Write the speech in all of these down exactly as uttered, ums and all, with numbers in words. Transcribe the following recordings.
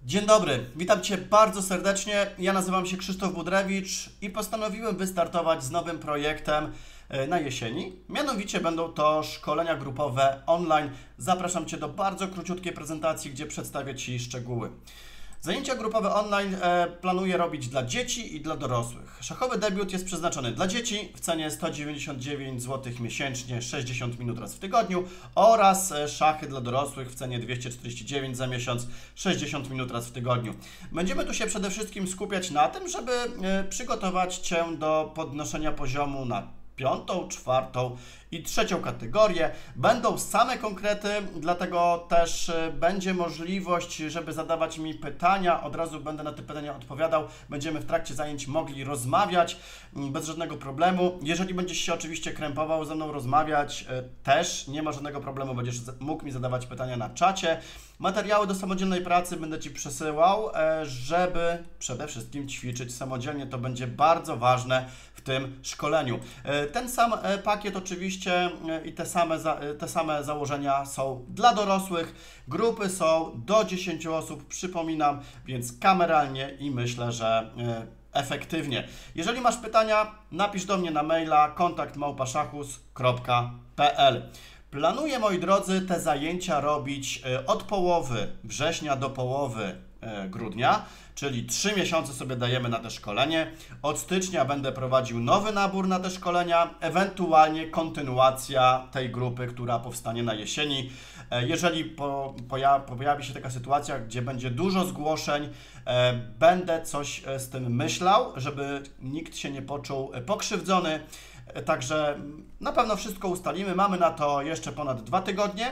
Dzień dobry, witam Cię bardzo serdecznie. Ja nazywam się Krzysztof Budrewicz i postanowiłem wystartować z nowym projektem na jesieni. Mianowicie będą to szkolenia grupowe online. Zapraszam Cię do bardzo króciutkiej prezentacji, gdzie przedstawię Ci szczegóły. Zajęcia grupowe online e, planuję robić dla dzieci i dla dorosłych. Szachowy debiut jest przeznaczony dla dzieci w cenie sto dziewięćdziesiąt dziewięć złotych miesięcznie, sześćdziesiąt minut raz w tygodniu, oraz e, szachy dla dorosłych w cenie dwieście czterdzieści dziewięć za miesiąc, sześćdziesiąt minut raz w tygodniu. Będziemy tu się przede wszystkim skupiać na tym, żeby e, przygotować Cię do podnoszenia poziomu na piątą, czwartą i trzecią kategorię. Będą same konkrety, dlatego też będzie możliwość, żeby zadawać mi pytania. Od razu będę na te pytania odpowiadał. Będziemy w trakcie zajęć mogli rozmawiać bez żadnego problemu. Jeżeli będziesz się oczywiście krępował ze mną rozmawiać, też nie ma żadnego problemu. Będziesz mógł mi zadawać pytania na czacie. Materiały do samodzielnej pracy będę Ci przesyłał, żeby przede wszystkim ćwiczyć samodzielnie. To będzie bardzo ważne w tym szkoleniu. Ten sam pakiet oczywiście i te same, te same założenia są dla dorosłych. Grupy są do dziesięciu osób, przypominam, więc kameralnie i myślę, że efektywnie. Jeżeli masz pytania, napisz do mnie na maila kontakt małpa szachus kropka p l. Planuję, moi drodzy, te zajęcia robić od połowy września do połowy grudnia, czyli trzy miesiące sobie dajemy na te szkolenie. Od stycznia będę prowadził nowy nabór na te szkolenia, ewentualnie kontynuacja tej grupy, która powstanie na jesieni. Jeżeli po, poja, pojawi się taka sytuacja, gdzie będzie dużo zgłoszeń, e, będę coś z tym myślał, żeby nikt się nie poczuł pokrzywdzony. Także na pewno wszystko ustalimy. Mamy na to jeszcze ponad dwa tygodnie.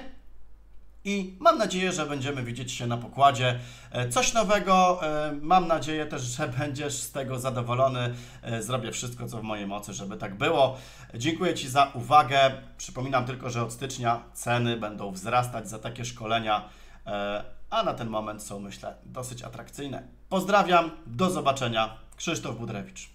I mam nadzieję, że będziemy widzieć się na pokładzie. Coś nowego. Mam nadzieję też, że będziesz z tego zadowolony. Zrobię wszystko, co w mojej mocy, żeby tak było. Dziękuję Ci za uwagę. Przypominam tylko, że od stycznia ceny będą wzrastać za takie szkolenia, a na ten moment są, myślę, dosyć atrakcyjne. Pozdrawiam, do zobaczenia. Krzysztof Budrewicz.